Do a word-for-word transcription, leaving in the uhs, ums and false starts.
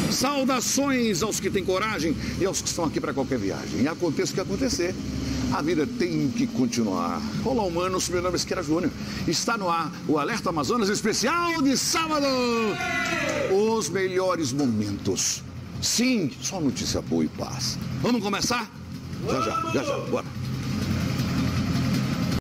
Saudações aos que têm coragem e aos que estão aqui para qualquer viagem. E aconteça o que acontecer, a vida tem que continuar. Olá, humanos, meu nome é Siqueira Júnior. Está no ar o Alerta Amazonas especial de sábado. Os melhores momentos. Sim, só notícia boa e paz. Vamos começar? Já, já, já, já, bora.